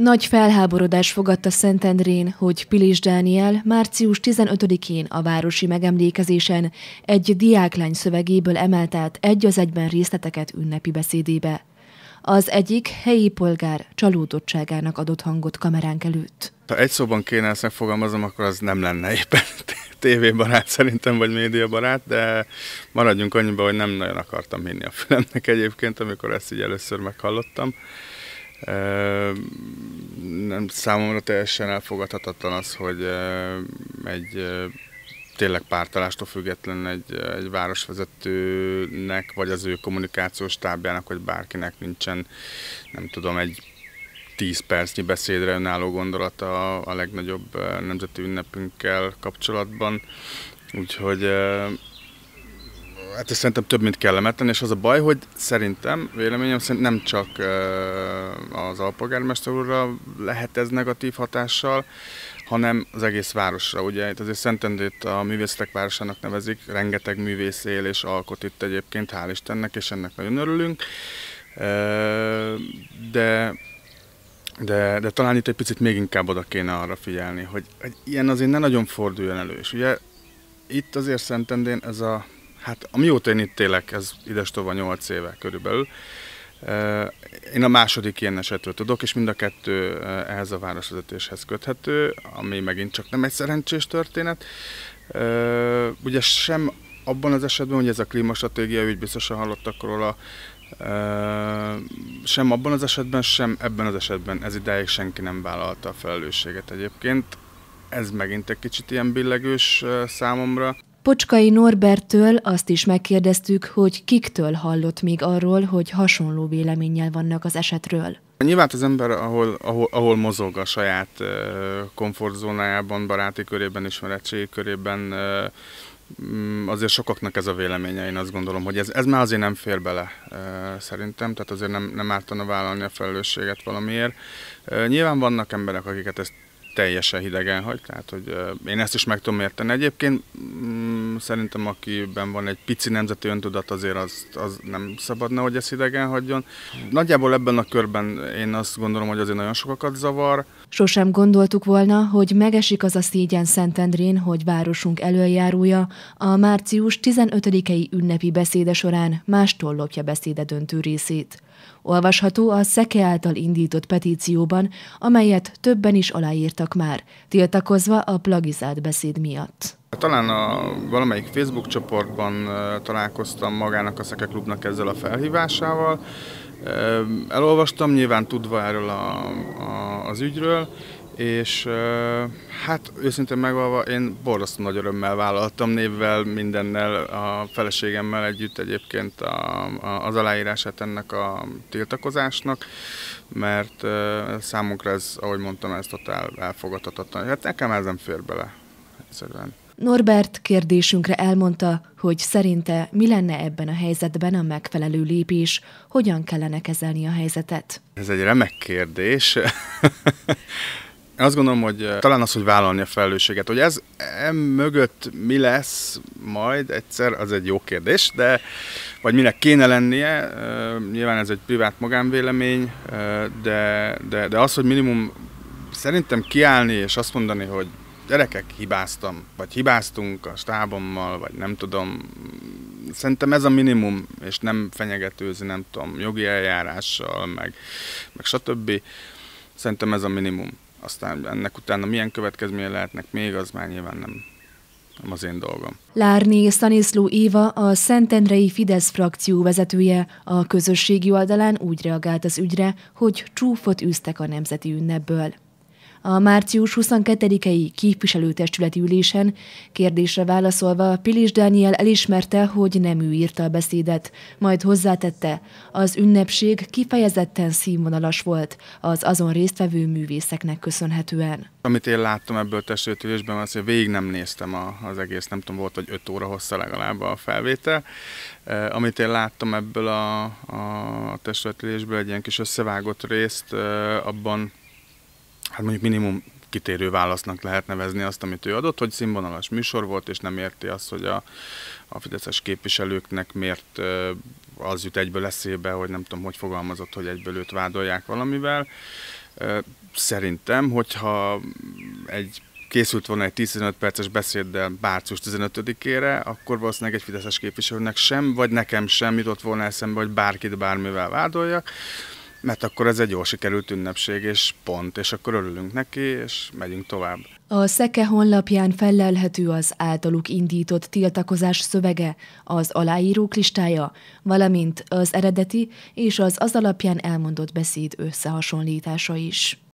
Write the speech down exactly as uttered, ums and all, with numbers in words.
Nagy felháborodás fogadta Szentendrén, hogy Pilis Dániel március tizenötödikén a városi megemlékezésen egy diáklány szövegéből emelt át egy az egyben részleteket ünnepi beszédébe. Az egyik helyi polgár csalódottságának adott hangot kameránk előtt. Ha egy szóban kéne ezt megfogalmazom, akkor az nem lenne éppen tévébarát szerintem, vagy médiabarát, de maradjunk annyiba, hogy nem nagyon akartam hinni a fülemnek egyébként, amikor ezt így először meghallottam. Nem, számomra teljesen elfogadhatatlan az, hogy egy tényleg pártállástól független egy, egy városvezetőnek, vagy az ő kommunikációs stábjának, vagy bárkinek nincsen, nem tudom, egy tíz percnyi beszédre önálló gondolata a legnagyobb nemzeti ünnepünkkel kapcsolatban. Úgyhogy hát ez szerintem több, mint kellemetlen, és az a baj, hogy szerintem, véleményem szerint nem csak az alpolgármester úrra lehet ez negatív hatással, hanem az egész városra. Ugye itt azért Szentendrét a művészetek városának nevezik, rengeteg művész él és alkot itt egyébként, hál' Istennek, és ennek nagyon örülünk. De, de, de talán itt egy picit még inkább oda kéne arra figyelni, hogy, hogy ilyen azért ne nagyon forduljon elő. És ugye itt azért Szentendrén ez a Hát amióta én itt élek, ez idestova nyolc éve körülbelül. Én a második ilyen esetről tudok, és mind a kettő ehhez a városvezetéshez köthető, ami megint csak nem egy szerencsés történet. Ugye sem abban az esetben, hogy ez a klímastratégia ügy, biztosan hallottak róla, sem abban az esetben, sem ebben az esetben ez idáig senki nem vállalta a felelősséget egyébként. Ez megint egy kicsit ilyen billegős számomra. Pocskai Norberttől azt is megkérdeztük, hogy kiktől hallott még arról, hogy hasonló véleménnyel vannak az esetről. Nyilván az ember, ahol, ahol, ahol mozog a saját komfortzónájában, baráti körében, ismeretségi körében, azért sokaknak ez a véleménye, én azt gondolom, hogy ez, ez már azért nem fér bele szerintem, tehát azért nem, nem ártana vállalni a felelősséget valamiért. Nyilván vannak emberek, akiket ezt teljesen hidegen hagy, tehát hogy én ezt is meg tudom érteni. Egyébként mm, szerintem akiben van egy pici nemzeti öntudat, azért az, az nem szabadna, hogy ezt hidegen hagyjon. Nagyjából ebben a körben én azt gondolom, hogy azért nagyon sokakat zavar. Sosem gondoltuk volna, hogy megesik az a szégyen Szentendrén, hogy városunk elöljárója a március tizenötödikei ünnepi beszéde során mástól lopja beszéde döntő részét. Olvasható a Szeke által indított petícióban, amelyet többen is aláírtak már, tiltakozva a plagizált beszéd miatt. Talán a valamelyik Facebook csoportban találkoztam magának a Szeke Klubnak ezzel a felhívásával. Elolvastam, nyilván tudva erről a, a, az ügyről, és hát őszintén megvalva én borzasztó nagy örömmel vállaltam névvel, mindennel, a feleségemmel együtt egyébként a, a, az aláírását ennek a tiltakozásnak, mert számunkra ez, ahogy mondtam, ez totál elfogadhatatlan. Hát nekem ez nem fér bele egyszerűen. Norbert kérdésünkre elmondta, hogy szerinte mi lenne ebben a helyzetben a megfelelő lépés, hogyan kellene kezelni a helyzetet. Ez egy remek kérdés. Azt gondolom, hogy talán az, hogy vállalni a felelősséget. Hogy ez mögött mi lesz majd egyszer, az egy jó kérdés, de vagy minek kéne lennie, nyilván ez egy privát magánvélemény, de, de, de az, hogy minimum szerintem kiállni és azt mondani, hogy gyerekek, hibáztam, vagy hibáztunk a stábommal, vagy nem tudom, szerintem ez a minimum, és nem fenyegetőzni, nem tudom, jogi eljárással, meg, meg stb. Szerintem ez a minimum. Aztán ennek utána milyen következménye lehetnek még, az már nyilván nem, nem az én dolgom. Lárné Staniszló Éva, a szentendrei Fidesz frakció vezetője, a közösségi oldalán úgy reagált az ügyre, hogy csúfot űztek a nemzeti ünnepből. A március huszonkettedikei képviselőtestületi ülésen kérdésre válaszolva Pilis Dániel elismerte, hogy nem ő írta a beszédet, majd hozzátette, az ünnepség kifejezetten színvonalas volt az azon résztvevő művészeknek köszönhetően. Amit én láttam ebből a testületi ülésben, az, hogy végig nem néztem a, az egész, nem tudom, volt, hogy öt óra hossza legalább a felvétel. Eh, amit én láttam ebből a, a testületi ülésből, egy ilyen kis összevágott részt, eh, abban hát mondjuk minimum kitérő válasznak lehet nevezni azt, amit ő adott, hogy színvonalas műsor volt, és nem érti azt, hogy a, a fideszes képviselőknek miért az jut egyből eszébe, hogy nem tudom, hogy fogalmazott, hogy egyből őt vádolják valamivel. Szerintem, hogyha egy készült volna egy tíz-tizenöt perces beszéddel március tizenötödikére, akkor valószínűleg egy fideszes képviselőnek sem, vagy nekem sem jutott volna eszembe, hogy bárkit bármivel vádoljak, mert akkor ez egy jól sikerült ünnepség, és pont, és akkor örülünk neki, és megyünk tovább. A Szeke honlapján fellelhető az általuk indított tiltakozás szövege, az aláírók listája, valamint az eredeti és az az alapján elmondott beszéd összehasonlítása is.